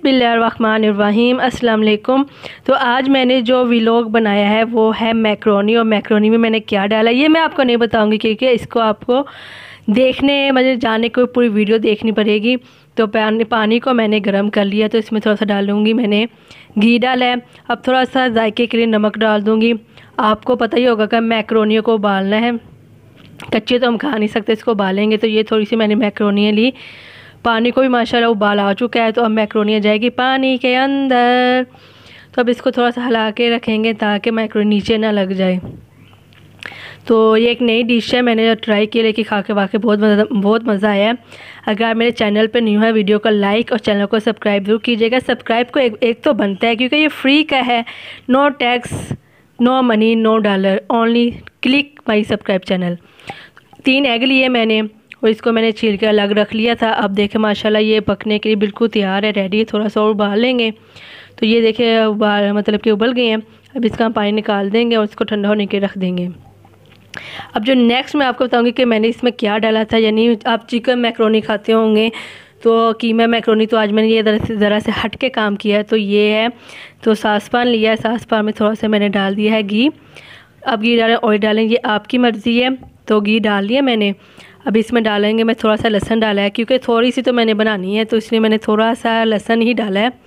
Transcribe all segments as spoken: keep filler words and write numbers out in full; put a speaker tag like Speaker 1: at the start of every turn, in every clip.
Speaker 1: बिस्मिल्लाहिर्रहमानिर्रहीम अस्सलाम वालेकुम। तो आज मैंने जो व्लॉग बनाया है वो है मैक्रोनी, और मैक्रोनी में मैंने क्या डाला ये मैं आपको नहीं बताऊंगी क्योंकि इसको आपको देखने मतलब जाने को पूरी वीडियो देखनी पड़ेगी। तो पानी पानी को मैंने गर्म कर लिया, तो इसमें थोड़ा सा डालूँगी मैंने घी डाला है। अब थोड़ा सा जायके के लिए नमक डाल दूँगी। आपको पता ही होगा कि मैक्रोनियों को उबालना है, कच्चे तो हम खा नहीं सकते, इसको उबालेंगे। तो ये थोड़ी सी मैंने मैक्रोनियाँ ली, पानी को भी माशाल्लाह उबाल आ चुका है। तो अब मैक्रोनी जाएगी पानी के अंदर। तो अब इसको थोड़ा सा हिला के रखेंगे ताकि मैक्रोनी नीचे ना लग जाए। तो ये एक नई डिश है, मैंने ट्राई की लेके खा के वाकई बहुत मज़ा बहुत मज़ा आया है। अगर आप मेरे चैनल पर न्यू है, वीडियो को लाइक और चैनल को सब्सक्राइब जरूर कीजिएगा। सब्सक्राइब को एक, एक तो बनता है क्योंकि ये फ्री का है, no tax, no money, no dollar, only click my subscribe channel. तीन एग लिए मैंने और इसको मैंने छील के अलग रख लिया था। अब देखें माशाल्लाह ये पकने के लिए बिल्कुल तैयार है, रेडी है। थोड़ा सा और उबाल लेंगे। तो ये देखें उबाल मतलब कि उबल गए हैं। अब इसका हम पानी निकाल देंगे और इसको ठंडा होने के रख देंगे। अब जो नेक्स्ट मैं आपको बताऊंगी कि मैंने इसमें क्या डाला था। यानी आप चिकन मैक्रोनी खाते होंगे तो कीमा मैक्रोनी, तो आज मैंने ये ज़रा से ज़रा से हट के काम किया है। तो ये है, तो सासपान लिया है, सासपान में थोड़ा सा मैंने डाल दिया है घी। अब घी डालें ऑयल डालें, ये आपकी मर्ज़ी है। तो घी डाल लिया मैंने। अब इसमें डालेंगे मैं थोड़ा सा लहसुन डाला है क्योंकि थोड़ी सी तो मैंने बनानी है, तो इसलिए मैंने थोड़ा सा लहसुन ही डाला है।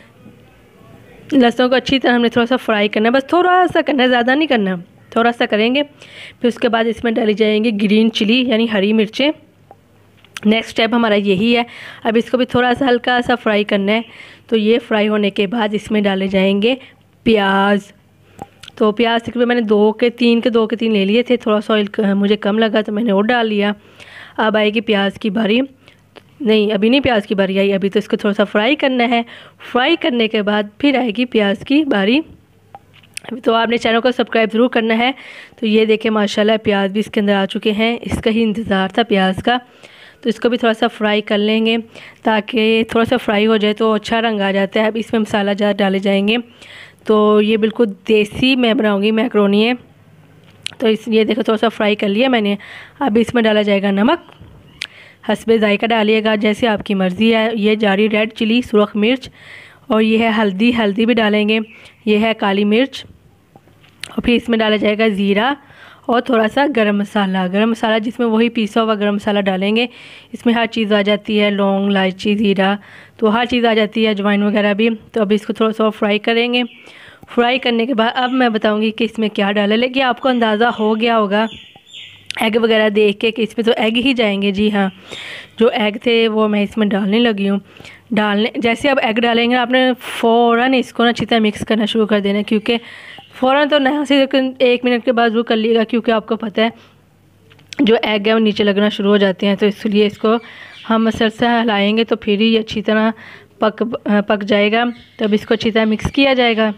Speaker 1: लहसुन को अच्छी तरह हमने थोड़ा सा फ्राई करना है, बस थोड़ा सा करना है, ज़्यादा नहीं करना, थोड़ा सा करेंगे। फिर उसके बाद इसमें डाली जाएंगी ग्रीन चिली यानी हरी मिर्चें। नेक्स्ट स्टेप हमारा यही है। अब इसको भी थोड़ा सा हल्का सा फ्राई करना है। तो ये फ्राई होने के बाद इसमें डाले जाएंगे प्याज। तो प्याज तकरीबन मैंने दो के तीन के दो के तीन ले लिए थे, थोड़ा सा ऑयल मुझे कम लगा तो मैंने और डाल लिया। अब आएगी प्याज की बारी, नहीं अभी नहीं प्याज की बारी आई, अभी तो इसको थोड़ा सा फ्राई करना है। फ्राई करने के बाद फिर आएगी प्याज की बारी। तो आपने चैनल को सब्सक्राइब ज़रूर करना है। तो ये देखें माशाल्लाह प्याज भी इसके अंदर आ चुके हैं, इसका ही इंतज़ार था प्याज का। तो इसको भी थोड़ा सा फ्राई कर लेंगे ताकि थोड़ा सा फ्राई हो जाए तो अच्छा रंग आ जाता है। अब इसमें मसाला जार डाले जाएंगे। तो ये बिल्कुल देसी मैं बनाऊंगी मैक्रोनी है। तो इस ये देखो थोड़ा सा फ्राई कर लिया मैंने। अब इसमें डाला जाएगा नमक, हस्बे जायका डालिएगा जैसे आपकी मर्ज़ी है। ये जारी रेड चिली सुरख मिर्च, और ये है हल्दी, हल्दी भी डालेंगे। ये है काली मिर्च, और फिर इसमें डाला जाएगा ज़ीरा और थोड़ा सा गरम मसाला। गरम मसाला जिसमें वही पीसा हुआ गरम मसाला डालेंगे। इसमें हर चीज़ आ जाती है, लौंग, इलायची, ज़ीरा, तो हर चीज़ आ जाती है, अजवाइन वगैरह भी। तो अब इसको थोड़ा सा फ्राई करेंगे। फ्राई करने के बाद अब मैं बताऊंगी कि इसमें क्या डाला, लेकिन आपको अंदाज़ा हो गया होगा एग वगैरह देख के कि इसमें तो एग ही जाएंगे। जी हाँ, जो एग थे वो मैं इसमें डालने लगी हूँ। डालने जैसे अब एग डालेंगे आपने फ़ौरन इसको ना अच्छी तरह मिक्स करना शुरू कर देना, क्योंकि फ़ौरन तो नहीं से एक मिनट के बाद वो कर लिएगा, क्योंकि आपको पता है जो एग है वो नीचे लगना शुरू हो जाते हैं। तो इसलिए इसको हम मसलसल हिलाएंगे तो फिर ही अच्छी तरह पक पक जाएगा। तो अब इसको अच्छी तरह मिक्स किया जाएगा।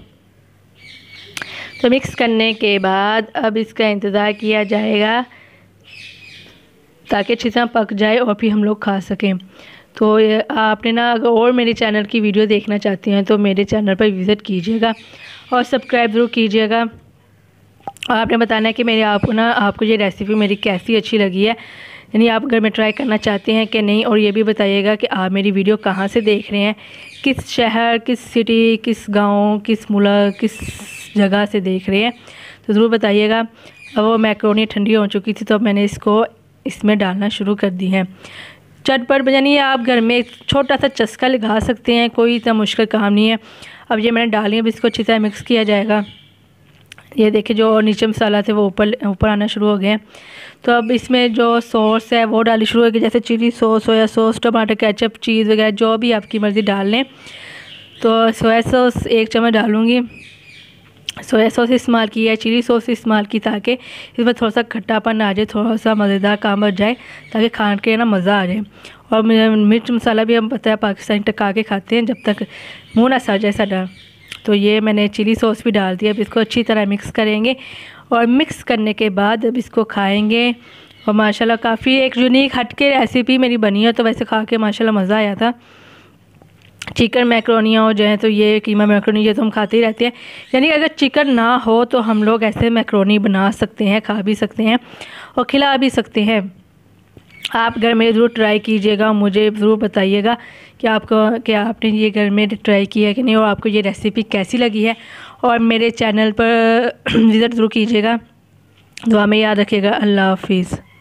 Speaker 1: तो मिक्स करने के बाद अब इसका इंतज़ार किया जाएगा ताकि अच्छी तरह पक जाए और फिर हम लोग खा सकें। तो आपने ना अगर और मेरे चैनल की वीडियो देखना चाहते हैं तो मेरे चैनल पर विज़िट कीजिएगा और सब्सक्राइब ज़रूर कीजिएगा। और आपने बताना है कि मेरे आपको ना आपको ये रेसिपी मेरी कैसी अच्छी लगी है, यानी आप घर में ट्राई करना चाहते हैं कि नहीं। और ये भी बताइएगा कि आप मेरी वीडियो कहाँ से देख रहे हैं, किस शहर, किस सिटी, किस गांव, किस मुल्क, किस जगह से देख रहे हैं, तो ज़रूर बताइएगा। अब वो मैक्रोनी ठंडी हो चुकी थी तो अब मैंने इसको इसमें डालना शुरू कर दी है। चटपट यानी आप घर में छोटा सा चस्का लगा सकते हैं, कोई इतना मुश्किल काम नहीं है। अब ये मैंने डाली, अब इसको अच्छी तरह मिक्स किया जाएगा। ये देखिए जो नीचे मसाला थे वो ऊपर ऊपर आना शुरू हो गए। तो अब इसमें जो सॉस है वो डाली शुरू होगी, जैसे चिली सॉस, सोया सॉस, टमाटर केचप, चीज़ वगैरह जो भी आपकी मर्ज़ी डाल लें। तो सोया सॉस एक चम्मच डालूँगी। सोया सॉस इस्तेमाल की है, चिली सॉस इस्तेमाल की ताकि इसमें थोड़ा सा खट्टापन आ जाए, थोड़ा सा मज़ेदार काम बन जाए, ताकि खाने के ना मज़ा आ जाए। और मिर्च मसाला भी हम पता है पाकिस्तानी टका के खाते हैं जब तक मुँह ना सड़ जाए साड़ा। तो ये मैंने चिली सॉस भी डाल दिया। अब इसको अच्छी तरह मिक्स करेंगे और मिक्स करने के बाद अब इसको खाएंगे। और माशाल्लाह काफ़ी एक यूनिक हटके रेसिपी मेरी बनी है, तो वैसे खा के माशाल्लाह मज़ा आया था। चिकन मैक्रोनियाँ हो जाए तो ये कीमा मैक्रोनी ये तो हम खाते ही रहते हैं। यानी अगर चिकन ना हो तो हम लोग ऐसे मैक्रोनी बना सकते हैं, खा भी सकते हैं और खिला भी सकते हैं। आप घर में ज़रूर ट्राई कीजिएगा, मुझे ज़रूर बताइएगा कि आपको क्या आपने ये घर में ट्राई किया है कि नहीं, और आपको ये रेसिपी कैसी लगी है। और मेरे चैनल पर विज़िट ज़रूर कीजिएगा। दुआ में याद रखिएगा। अल्लाह हाफिज़।